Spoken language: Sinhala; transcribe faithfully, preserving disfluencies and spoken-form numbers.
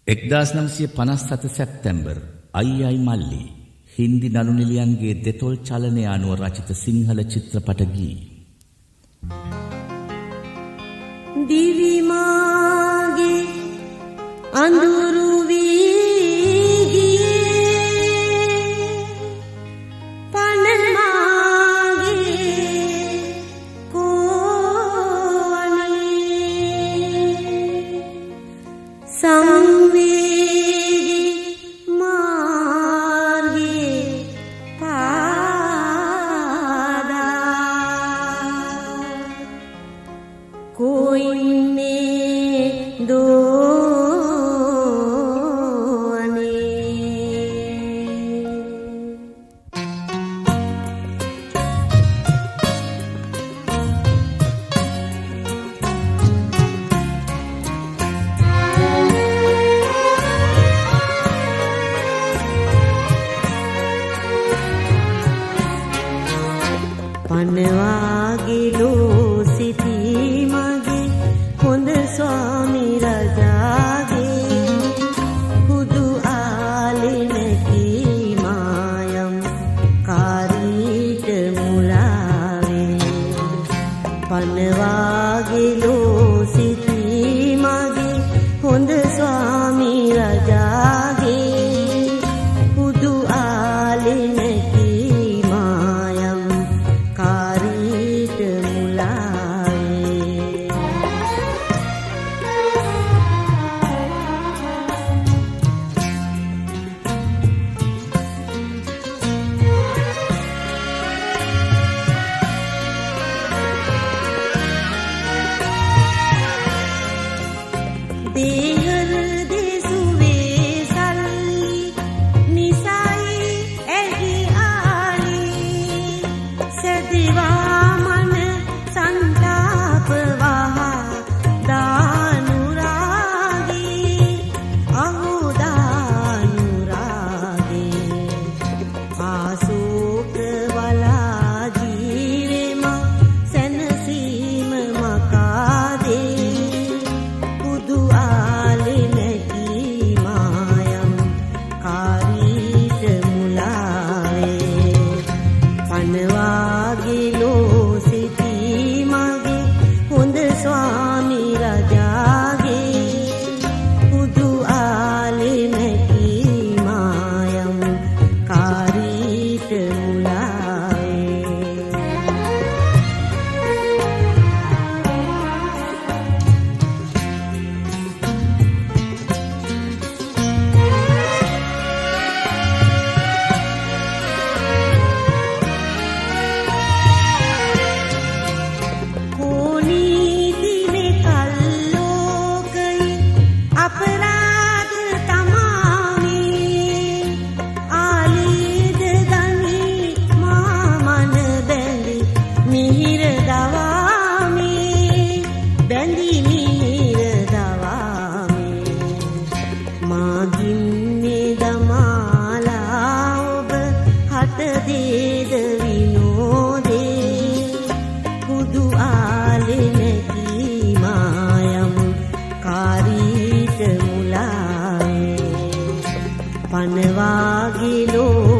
එක්දාස් නවසිය පනස් හත සැප්තැම්බර් අයියයි මල්ලි හින්දි නළු නිලියන්ගේ දෙතොල් චලනය අනුව රචිත සිංහල චිත්‍රපට ගී. දිවි මාගේ අඳුරු වී ගියේ පන මාගේ කෝවනේ සංවේදී මාර්ගේ පාදා કોઈ ने दो පනවාගේ ලෝ සිටී මගේ හොඳ ස්වාමි රජාගේ හුදු ආලෙනකි මායම් කාරීට මුලාවේ පනවාගේ ලෝ සිටී මගේ හොඳ ස්වාමි රජාගේ හුදු ආලෙනකි මායම් කාරීට මුලාවේ දේහර දෙසුවේ සල්ලි නිසයි ඇහි ආලි සදිවා මන සංතාප වහ දානුරාගේ අහෝ දානුරාගේ ආසෝක වලා ජීවෙම සැනසීම මකාදේ හුදු ආලෙනකි මායම් කාරීට මුලාවේ පනවාගේ ලෝ සිටී මගේ හොඳ ස්වාමි රජාගේ හුදු ආලෙනකි මායම් කාරීට මුලාවේ කොනීතිනේ කල්ලෝකයි අපරාධ තමාමේ ආලීද දනි මාමන බැඳි මිහිර දවාමේ බැඳි මිහිර දවාමේ මාගින්නේ දමාලා ඔබ හට දේද විනෝදේ හුදු ආලෙනකි මායම් කාරීට මුලාවේ පනවාගේ ලෝ